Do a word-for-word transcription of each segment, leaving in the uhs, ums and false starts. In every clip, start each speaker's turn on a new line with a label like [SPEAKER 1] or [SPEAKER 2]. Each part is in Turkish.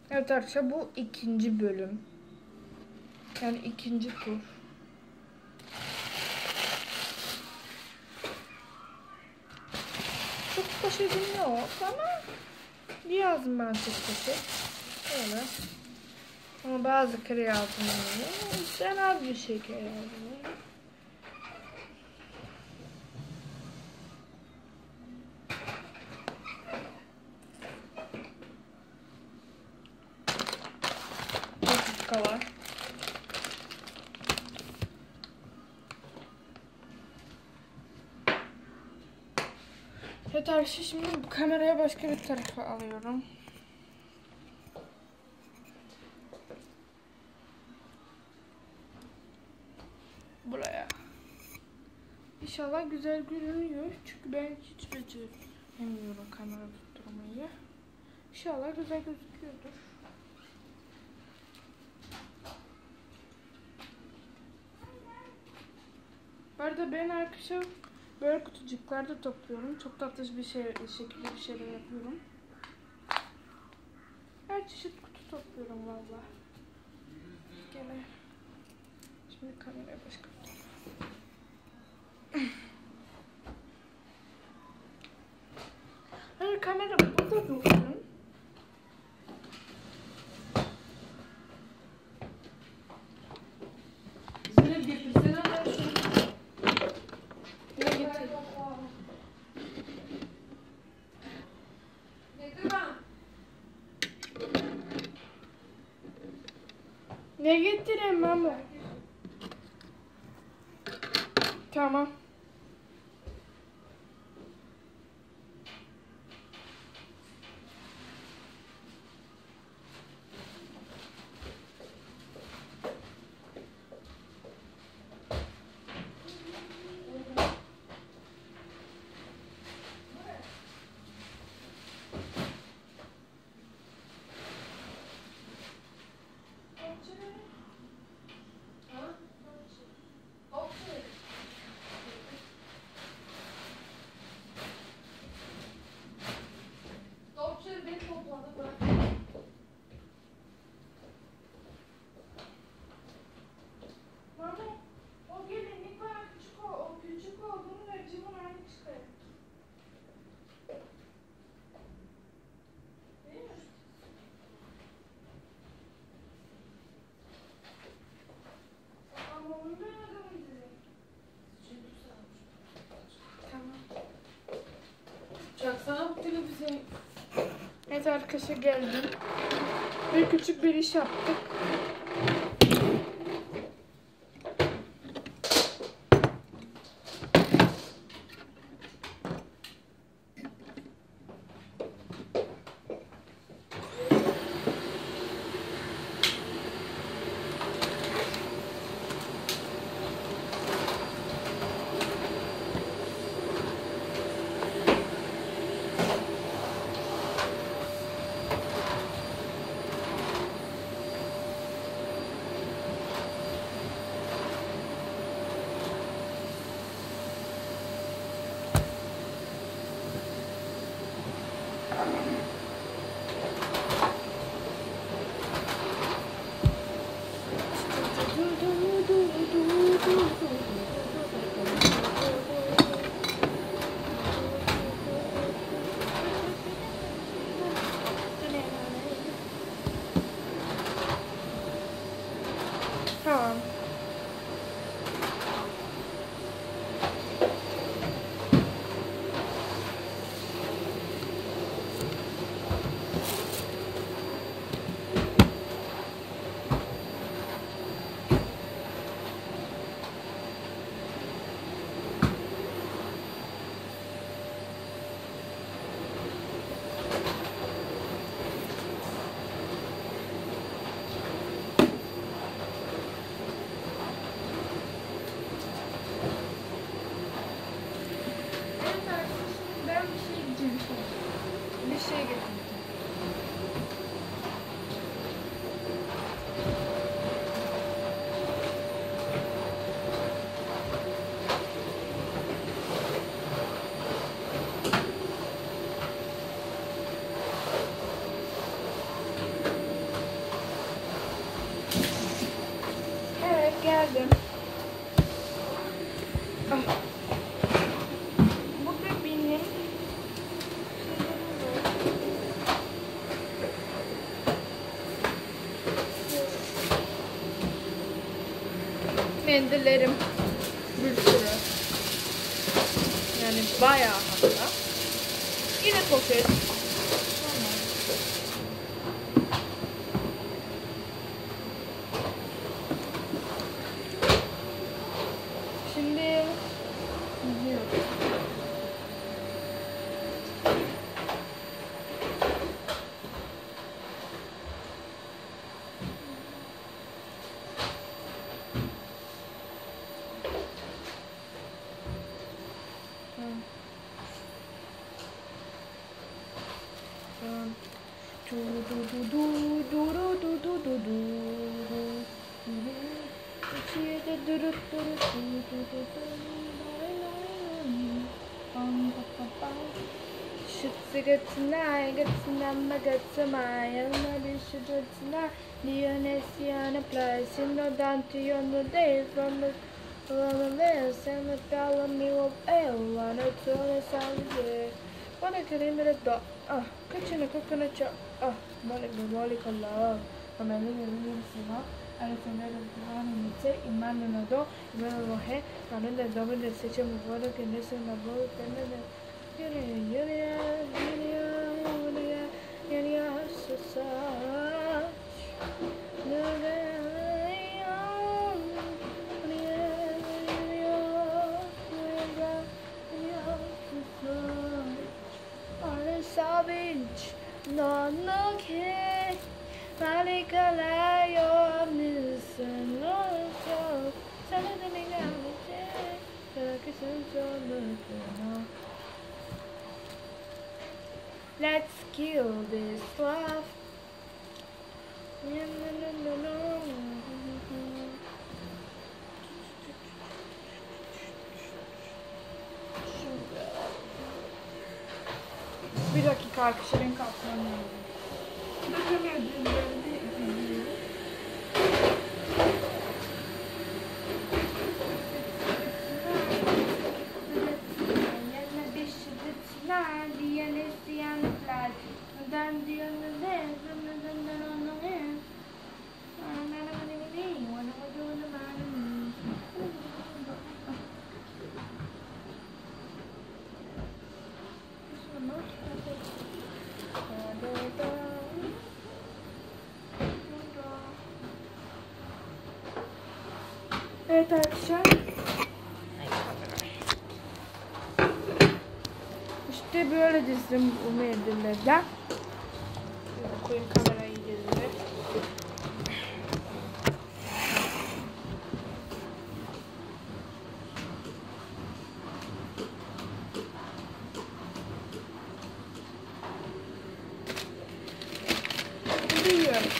[SPEAKER 1] Evet arkadaşlar, bu ikinci bölüm. Yani ikinci tur. Çok poşetim yok ama yazdım ben çok poşet. Öyle. Ama bazı kere yazdım. Ben az bir şeker yazdım. Dakikalar. Evet arkadaşlar, şimdi bu kameraya başka bir tarafa alıyorum. Buraya. İnşallah güzel görünüyor. Çünkü ben hiç beceremiyorum kamera tutturmayı. İnşallah güzel gözüküyordur. Bu arada ben arkadaşlar böyle kutucuklarda topluyorum. Çok tatlı bir şey, şekilde bir şeyler yapıyorum. Her çeşit kutu topluyorum valla. Gene. Şimdi kameraya başka bir tarafa. Hayır, kamera burada dursun.
[SPEAKER 2] Zeynep getirsene ben şunu.
[SPEAKER 1] Ne getir? Ne getireyim Mamo? Tamam.
[SPEAKER 2] Çaksana bu televizyonu.
[SPEAKER 1] Evet arkadaşlar, geldim. Bir küçük bir iş yaptık. geldim. Ah. Bu da benim. Mendillerim bir sürü. Yani bayağı hatta. Yine poşet. Tamam. Şimdi gidiyoruz. Du du du du du du du du du du. İçeride durut durut durut durut Should get tonight, get tonight, get tonight. I'm not sure that tonight. The honesty on a place, in no down to you on the days from the from the list, and the fellow me of ale, and it's all the sound there. Wanna get him at a dog. Ah, kitchen a coconut chop. Ah, molly, molly, color. I'm a little bit Alessandro Brano immagino do vero he non è dove del se c'è un vuoto che ne sono lavoro per me yuri yuri yuri yuri yuri so so savage no no che Malika Layo Listen also Something me down the chair Focus on so Let's kill this love Bir dakika arkadaşlar renk atmam lazım. Evet arkadaşlar. İşte böyle dizdim bu mendillerden. Koyayım kamerayı gezine. Gidiyorum.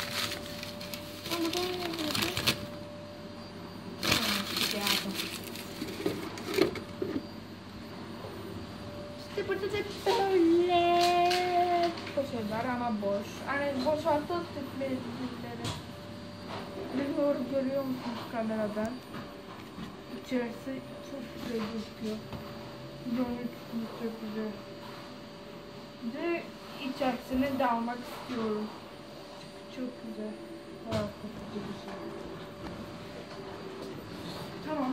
[SPEAKER 1] İşte burada da böyle poşetler ama boş. Hani boşalttık mendilleri. Bilmiyorum görüyor musunuz kameradan? İçerisi çok güzel gözüküyor. Görüntüsü çok güzel. De içerisine dalmak istiyorum. Çok güzel. Aa, çok güzel. Tamam.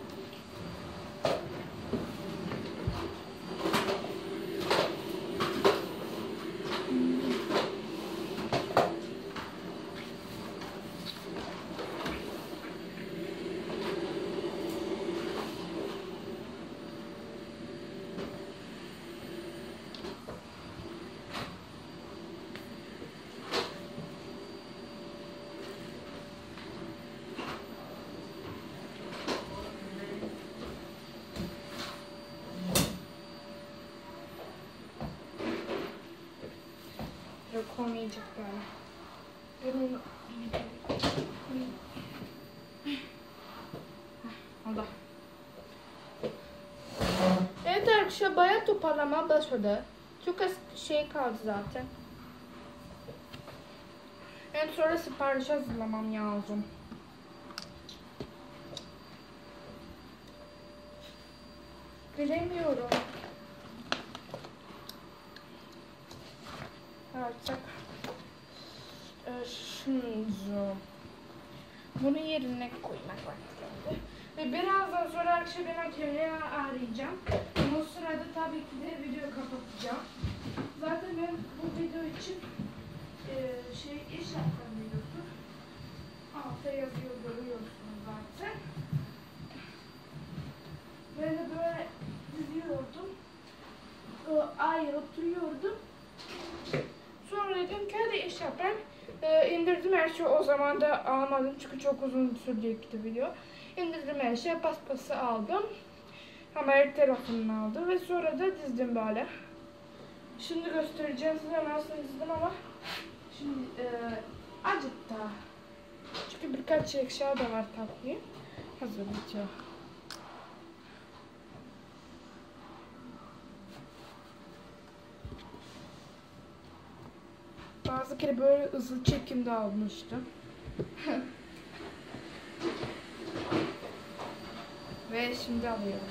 [SPEAKER 1] Yok olmayacak böyle. Bunu oldu. Evet arkadaşlar bayağı toparlama başladı. Çok az şey kaldı zaten. En sonra sipariş hazırlamam lazım. Bilemiyorum. Artık e, şimdi bunu yerine koymak vakti geldi. Ve birazdan sonra akşam ben atölyeyi arayacağım. O sırada tabii ki de video kapatacağım. Zaten ben bu video için e, şey iş yaptım videosu. Altta yazıyor, görüyorsunuz zaten. Ben de böyle diziyordum. Ay oturuyordum. Sonra dedim ki hadi iş yapayım. Ee, indirdim her şeyi, o zaman da almadım çünkü çok uzun sürecekti video. İndirdim her şeyi, paspası aldım. Ama her tarafını aldım ve sonra da dizdim böyle. Şimdi göstereceğim size nasıl dizdim ama şimdi e, azıcık daha. Çünkü birkaç eşya da var tatlıyı. Hazırlayacağım. Bazı kere böyle hızlı çekimde almıştım. Ve şimdi alıyorum.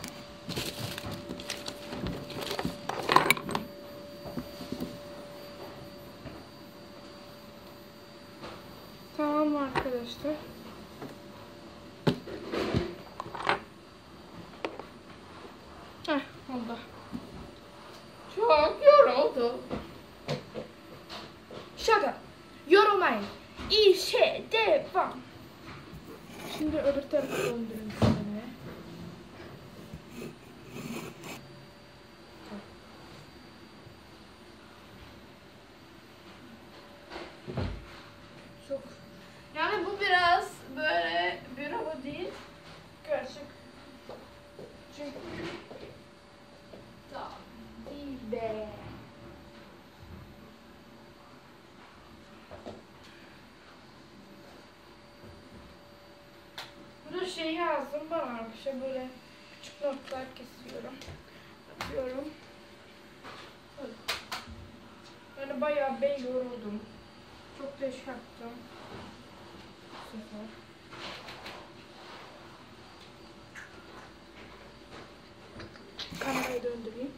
[SPEAKER 1] Tamam arkadaşlar. Heh, oldu. Çok yoruldum. Şaka. Yorulmayın. İşe devam. Şimdi öbür tarafa döndürün size. Çok. Yani bu biraz böyle bir hava değil. Gerçek. Çünkü da değil be. Burada şey yazdım bana arkadaşlar, böyle küçük notlar kesiyorum. Atıyorum. Yani bayağı ben yoruldum. Çok da iş yaptım. Bu sefer. Kamerayı döndüreyim.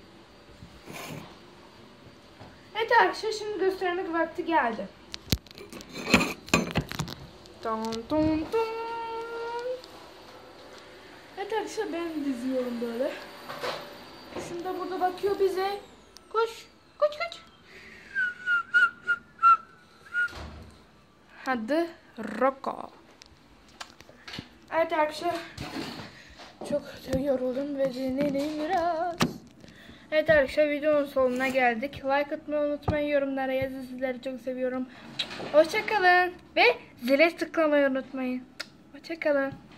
[SPEAKER 1] Evet arkadaşlar, şimdi göstermek vakti geldi. Dun dun dun. Evet arkadaşlar, ben diziyorum böyle. Şimdi da burada bakıyor bize. Koş, koş, koş. Hadi Rocco. Evet arkadaşlar, çok yoruldum ve dinledim biraz. Evet arkadaşlar, videonun sonuna geldik. Like atmayı unutmayın, yorumlara yazın, sizleri çok seviyorum. Hoşça kalın ve zile tıklamayı unutmayın. Hoşça kalın.